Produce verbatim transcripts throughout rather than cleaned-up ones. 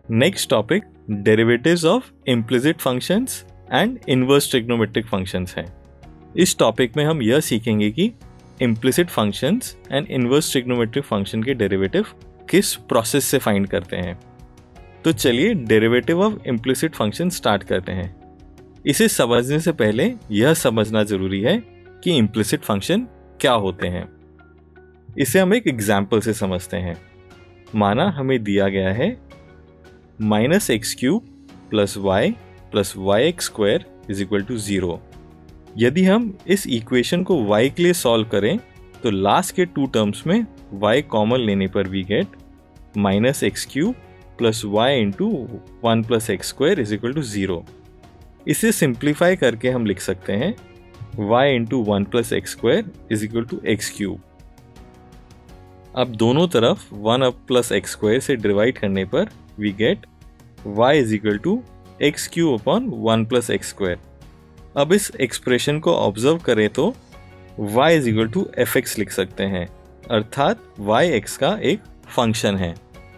Next topic derivatives of implicit functions and inverse trigonometric functions है। इस topic में हम यह सीखेंगे कि implicit functions and inverse trigonometric function के डेरिवेटिव किस प्रोसेस से फाइंड करते हैं। तो चलिए derivative of implicit function start करते हैं। इसे समझने से पहले यह समझना जरूरी है कि इम्प्लिसिट फंक्शन क्या होते हैं। इसे हम एक एग्जाम्पल से समझते हैं। माना हमें दिया गया है minus x cube plus y plus y x square is equal to zero. यदि हम इस इक्वेशन को y के लिए सॉल्व करें तो लास्ट के टू टर्म्स में y कॉमन लेने पर we get minus x cube plus y into one plus x square is equal to zero. इसे सिंप्लीफाई करके हम लिख सकते हैं y into one plus x square is equal to x cube. अब दोनों तरफ one up plus x square से डिवाइड करने पर we get y is equal to x cube upon one plus x square. अब इस एक्सप्रेशन को observe करें तो y is equal to f x लिख सकते हैं, अर्थात y x का एक फंक्शन है।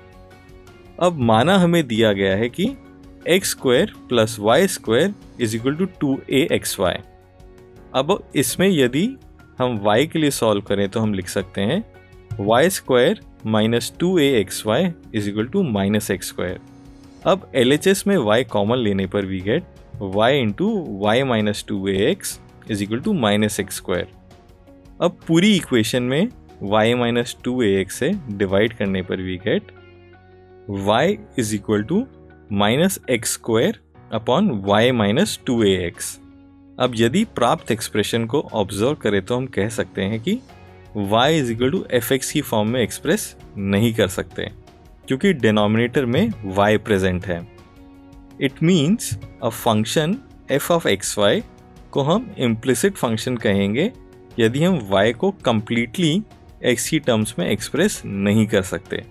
अब माना हमें दिया गया है कि x square plus y square is equal to two a x y. अब इसमें यदि हम y के लिए सॉल्व करें तो हम लिख सकते हैं y square minus two a x y is equal to minus x square. अब एल एच एस में y कॉमन लेने पर we get y into y minus two a x is equal to minus x square. अब पूरी equation में y minus two a x से divide करने पर we get y is equal to minus x square upon y minus two a x. अब यदि प्राप्त expression को ऑब्जर्व करें तो हम कह सकते हैं कि y is equal to f x की फॉर्म में एक्सप्रेस नहीं कर सकते क्योंकि डिनोमिनेटर में y प्रेजेंट है। It means a function f of x y को हम इम्प्लिसिट फंक्शन कहेंगे यदि हम y को कंप्लीटली x की टर्म्स में एक्सप्रेस नहीं कर सकते।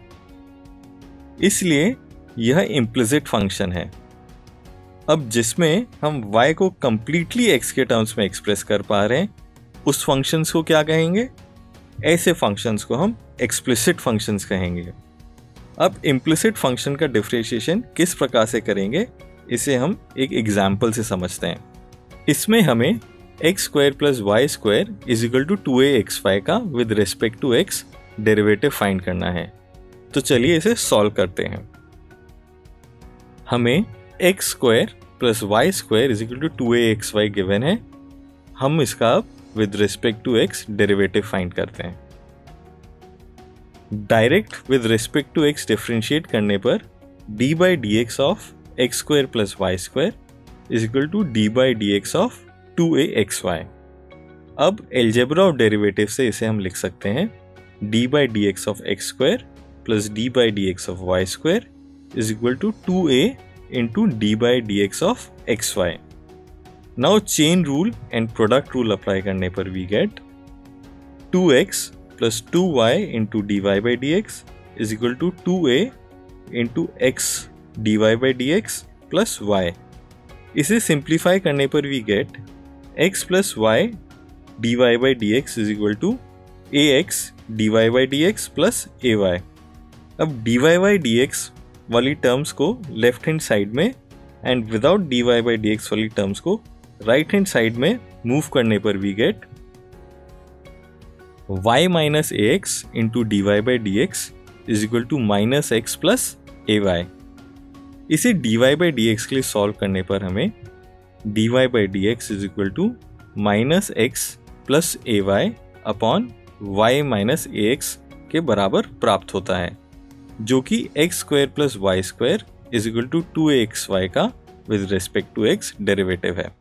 इसलिए यह इम्प्लिसिट फंक्शन है। अब जिसमें हम y को कंप्लीटली x के टर्म्स में एक्सप्रेस कर पा रहे हैं उस फंक्शंस को क्या कहेंगे? ऐसे फंक्शंस को हम एक्सप्लिसिट फंक्शंस कहेंगे। अब इम्प्लिसिट फंक्शन का डिफरेंशिएशन किस प्रकार से करेंगे इसे हम एक एग्जाम्पल से समझते हैं। इसमें हमें x square plus y square is equal to two a x y का with respect to x derivative find करना है। तो चलिए इसे सॉल्व करते हैं। हमें x square plus y square is equal to two a x y given है। हम इसका अब with respect to x derivative find करते हैं। Direct with respect to x differentiate करने पर d by d x of x square plus y square is equal to d by d x of two a x y. अब algebra of derivative से इसे हम लिख सकते हैं d by d x of x square plus d by d x of y square is equal to two a into d by d x of x y. Now chain rule and product rule apply करने पर we get two x plus to Y into d y by d x is equal to two a into x d y by d x plus y. इसे simplify करने पर we get x plus y d y by d x is equal to a x d y by d x plus a y. अब d y by d x वाली terms को left hand side में and without d y by d x वाली terms को right hand side में move करने पर we get y minus a x into d y by d x is equal to minus x plus a y. इसे d y by d x के लिए solve करने पर हमें d y by d x is equal to minus x plus a y upon y minus a x के बराबर प्राप्त होता है, जो कि x square plus y square is equal to two a x y का with respect to x derivative है।